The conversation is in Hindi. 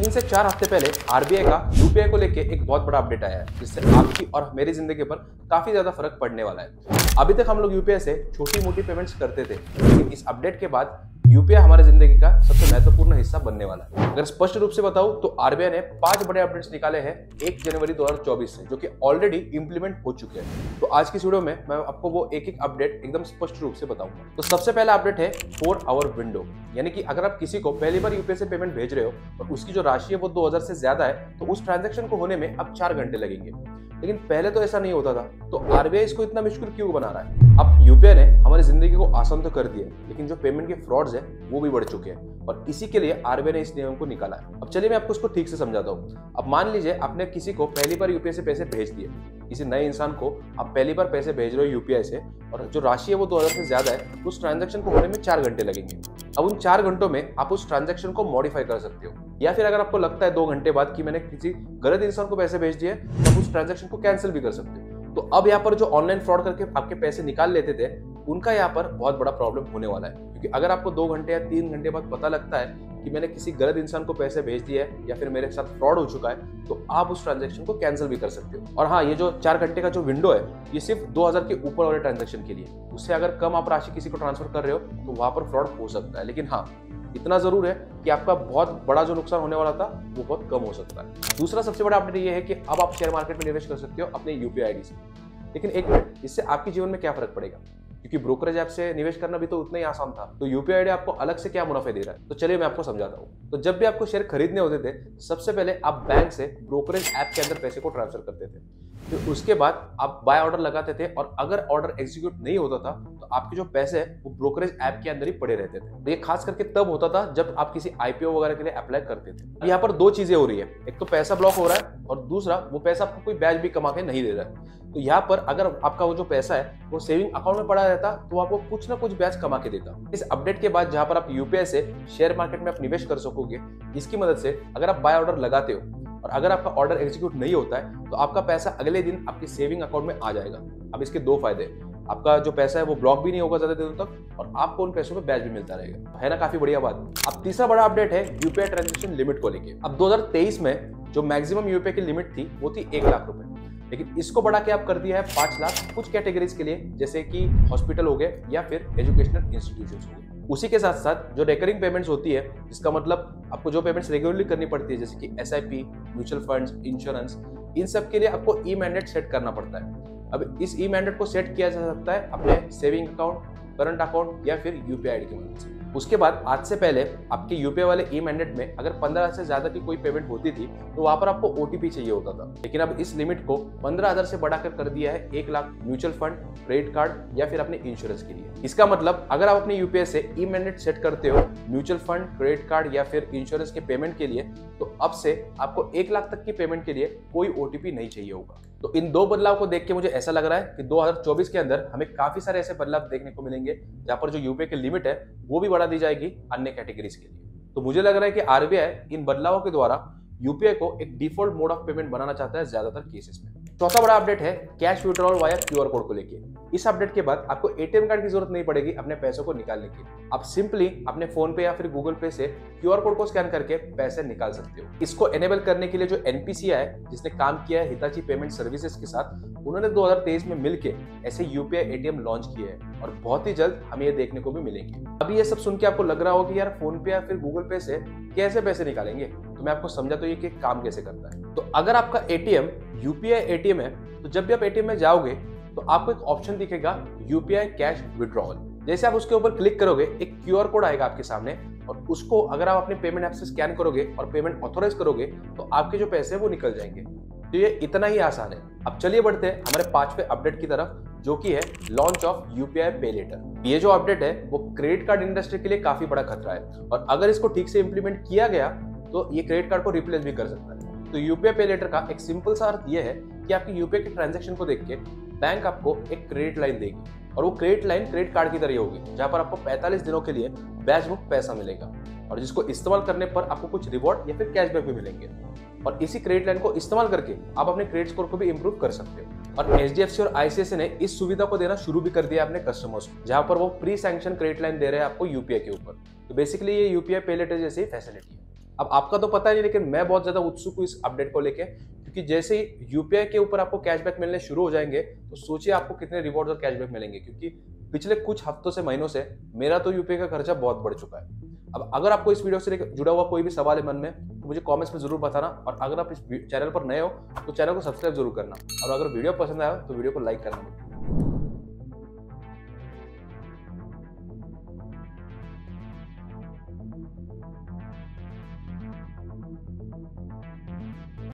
3 से 4 हफ्ते पहले आरबीआई का यूपीआई को लेके एक बहुत बड़ा अपडेट आया है, जिससे आपकी और मेरी जिंदगी पर काफी ज्यादा फर्क पड़ने वाला है। अभी तक हम लोग यूपीआई से छोटी मोटी पेमेंट्स करते थे, लेकिन इस अपडेट के बाद यूपीआई हमारे जिंदगी का सबसे महत्वपूर्ण हिस्सा बनने वाला है। अगर स्पष्ट रूप से बताऊं तो आरबीआई ने 5 बड़े अपडेट्स निकाले हैं 1 जनवरी 2024 से, जो कि ऑलरेडी इंप्लीमेंट हो चुके हैं। तो आज की वीडियो में मैं आपको वो एक एक अपडेट एकदम स्पष्ट रूप से बताऊंगा। तो सबसे पहला अपडेट है 4 आवर विंडो, यानी कि अगर आप किसी को पहली बार यूपीआई से पेमेंट भेज रहे हो और उसकी जो राशि है वो 2000 से ज्यादा है, तो उस ट्रांजैक्शन को होने में अब 4 घंटे लगेंगे। लेकिन पहले तो ऐसा नहीं होता था, तो आरबीआई इसको इतना मुश्किल क्यों बना रहा है? अब यूपीआई ने हमारी जिंदगी को आसान तो कर दिया, लेकिन जो पेमेंट के फ्रॉड्स है वो भी बढ़ चुके हैं, और इसी के लिए आरबीआई ने इस नियम को निकाला है। अब चलिए मैं आपको इसको ठीक से समझाता हूँ। अब मान लीजिए आपने किसी को पहली बार यूपीआई से पैसे भेज दिए, किसी नए इंसान को आप पहली बार पैसे भेज रहे हो यूपीआई से, और जो राशि है वो 2000 से ज्यादा है, उस ट्रांजैक्शन को होने में 4 घंटे लगेंगे। अब उन 4 घंटों में आप उस ट्रांजैक्शन को मॉडिफाई कर सकते हो, या फिर अगर आपको लगता है 2 घंटे बाद कि मैंने किसी गलत इंसान को पैसे भेज दिए, तो आप उस ट्रांजैक्शन को कैंसिल भी कर सकते हो। तो अब यहाँ पर जो ऑनलाइन फ्रॉड करके आपके पैसे निकाल लेते थे, उनका यहाँ पर बहुत बड़ा प्रॉब्लम होने वाला है, क्योंकि अगर आपको 2 घंटे या 3 घंटे बाद पता लगता है कि मैंने किसी गलत इंसान को पैसे भेज दिए है या फिर मेरे साथ फ्रॉड हो चुका है, तो आप उस ट्रांजैक्शन को कैंसिल भी कर सकते हो। और हाँ, ये जो 4 घंटे का जो विंडो है, ये सिर्फ 2000 के ऊपर वाले ट्रांजैक्शन के लिए। उससे अगर कम आप राशि किसी को ट्रांसफर कर रहे हो तो वहां पर फ्रॉड हो सकता है, लेकिन हाँ, इतना जरूर है कि आपका बहुत बड़ा जो नुकसान होने वाला था वो बहुत कम हो सकता है। दूसरा सबसे बड़ा अपडेट ये है कि अब आप शेयर मार्केट में निवेश कर सकते हो अपने यूपीआई आईडी से। लेकिन एक मिनट, इससे आपके जीवन में क्या फर्क पड़ेगा? क्योंकि ब्रोकरेज ऐप से निवेश करना भी तो उतना ही आसान था, तो यूपीआई आईडी आपको अलग से क्या मुनाफे दे रहा है? तो चलिए मैं आपको समझाता हूँ। तो जब भी आपको शेयर खरीदने होते थे, सबसे पहले आप बैंक से ब्रोकरेज ऐप के अंदर पैसे को ट्रांसफर करते थे, फिर उसके बाद आप बाय ऑर्डर लगाते थे, और अगर ऑर्डर एग्जीक्यूट नहीं होता था तो आपके जो पैसे हैं वो ब्रोकरेज ऐप के अंदर ही पड़े रहते थे। ये खास करके तब होता था जब आप किसी आईपीओ वगैरह के लिए अप्लाई करते थे। यहाँ पर 2 चीजें हो रही है, एक तो पैसा ब्लॉक हो रहा है, और दूसरा वो पैसा आपको कोई ब्याज भी कमा के नहीं दे रहा है। तो यहाँ पर अगर आपका वो जो पैसा है वो सेविंग अकाउंट में पड़ा रहता, तो आपको कुछ ना कुछ ब्याज कमा के देता। इस अपडेट के बाद जहां पर आप यूपीआई से शेयर मार्केट में आप निवेश कर सकोगे, इसकी मदद से अगर आप बाय ऑर्डर लगाते हो और अगर आपका ऑर्डर एग्जीक्यूट नहीं होता है, तो आपका पैसा अगले दिन आपके सेविंग अकाउंट में आ जाएगा। अब इसके 2 फायदे, आपका जो पैसा है वो ब्लॉक भी नहीं होगा ज्यादा दिनों तक, और आपको उन पैसों में ब्याज भी मिलता रहेगा। है ना काफी बढ़िया बात। अब तीसरा बड़ा अपडेट है यूपीआई ट्रांजैक्शन लिमिट को लेके। अब 2023 में जो मैक्सिमम यूपीआई की लिमिट थी वो थी 1 लाख रुपए, लेकिन इसको बढ़ा के आप कर दिया है 5 लाख कुछ कैटेगरीज के लिए, जैसे कि हॉस्पिटल हो गए या फिर एजुकेशनल इंस्टीट्यूशंस हो गए। उसी के साथ साथ जो रिकरिंग पेमेंट्स होती है, जिसका मतलब आपको जो पेमेंट्स रेगुलरली करनी पड़ती है, जैसे कि एसआईपी, म्यूचुअल फंड्स, इंश्योरेंस, इन सब के लिए आपको ई मैंडेट सेट करना पड़ता है। अब इस ई मैंडेट को सेट किया जा सकता है अपने सेविंग अकाउंट, करंट अकाउंट या फिर यूपीआई आईडी की मदद से। उसके बाद आज से पहले आपके यूपीआई वाले ई मैंडेट में अगर 15 से ज्यादा की कोई पेमेंट होती थी, तो वहां पर आपको ओटीपी चाहिए होता था। लेकिन अब इस लिमिट को 15,000 से बढ़ाकर कर दिया है 1 lakh mutual fund, credit card या फिर अपने इंश्योरेंस के लिए। इसका मतलब अगर आप अपने यूपीआई से ई मैंडेट सेट करते हो म्यूचुअल फंड, क्रेडिट कार्ड या फिर इंश्योरेंस के पेमेंट के लिए, तो अब से आपको 1 लाख तक की पेमेंट के लिए कोई ओटीपी नहीं चाहिए होगा। तो इन 2 बदलाव को देख के मुझे ऐसा लग रहा है कि 2024 के अंदर हमें काफी सारे ऐसे बदलाव देखने को मिलेंगे, जहां पर जो यूपीआई की लिमिट है वो भी बढ़ा दी जाएगी अन्य कैटेगरीज के लिए। तो मुझे लग रहा है कि आरबीआई इन बदलावों के द्वारा यूपीआई को एक डिफॉल्ट मोड ऑफ पेमेंट बनाना चाहता है ज्यादातर केसेस में। चौथा बड़ा अपडेट है cash withdrawal via QR code को लेके। इस अपडेट के बाद आपको एटीएम कार्ड की जरूरत नहीं पड़ेगी अपने पैसों को निकालने की। आप सिंपली अपने फोन पे या फिर गूगल पे से क्यूआर कोड को स्कैन करके पैसे निकाल सकते हो। इसको एनेबल करने के लिए जो एनपीसीआई है, जिसने काम किया है हिताची पेमेंट सर्विसेज के साथ, उन्होंने 2023 में मिलके ऐसे यूपीआई एटीएम लॉन्च किए हैं, और बहुत ही जल्द हमें ये देखने को भी मिलेंगे। अभी ये सब सुन के आपको लग रहा होगा कि यार फोन पे या फिर गूगल पे से कैसे पैसे निकालेंगे, तो मैं आपको समझा तो ये कि काम कैसे करता है। तो अगर आपका एटीएम यूपीआई एटीएम है, तो जब भी आप एटीएम में जाओगे तो आपको एक ऑप्शन दिखेगा यूपीआई कैश विड्रॉल। जैसे आप उसके ऊपर क्लिक करोगे, एक क्यूआर कोड आएगा आपके सामने, और उसको अगर आप अपने पेमेंट ऐप से स्कैन करोगे और पेमेंट ऑथोराइज करोगे, तो आपके जो पैसे हैं वो निकल जाएंगे। तो ये इतना ही आसान है। अब चलिए बढ़ते हैं हमारे 5वें अपडेट की तरफ, जो कि है launch of UPI pay later. ये जो अपडेट है वो क्रेडिट कार्ड इंडस्ट्री के लिए काफी बड़ा खतरा है, और अगर इसको ठीक से इंप्लीमेंट किया गया तो ये क्रेडिट कार्ड को रिप्लेस भी कर सकता है। तो यूपीआई पे लेटर का एक सिंपल सा अर्थ ये है कि आपकी यूपीआई के ट्रांजैक्शन को देख के बैंक आपको एक क्रेडिट लाइन देगी, और वो क्रेडिट लाइन क्रेडिट कार्ड की तरह होगी, जहां पर आपको 45 दिनों के लिए ब्याज मुक्त पैसा मिलेगा, और जिसको इस्तेमाल करने पर आपको कुछ रिवॉर्ड या फिर कैशबैक भी मिलेंगे। और इसी क्रेडिट लाइन को इस्तेमाल करके आप अपने क्रेडिट स्कोर को भी इंप्रूव कर सकते हो। और एचडीएफसी और आईसीआईसीआई ने इस सुविधा को देना शुरू भी कर दिया अपने कस्टमर्स को, जहां पर वो प्री सैंक्शन क्रेडिट लाइन दे रहे हैं आपको यूपीआई के ऊपर। तो बेसिकली ये यूपीआई पे लेटर जैसी फैसिलिटी है। अब आपका तो पता नहीं, लेकिन मैं बहुत ज्यादा उत्सुक हूँ इस अपडेट को लेके, क्योंकि जैसे ही यूपीआई के ऊपर आपको कैशबैक मिलने शुरू हो जाएंगे तो सोचिए आपको कितने रिवॉर्ड और कैशबैक मिलेंगे। क्योंकि पिछले कुछ हफ्तों से, महीनों से मेरा तो यूपीआई का खर्चा बहुत बढ़ चुका है। अब अगर आपको इस वीडियो से जुड़ा हुआ कोई भी सवाल है मन में, तो मुझे कमेंट्स में जरूर बताना। और अगर आप इस चैनल पर नए हो तो चैनल को सब्सक्राइब जरूर करना, और अगर वीडियो पसंद आया तो वीडियो को लाइक करना।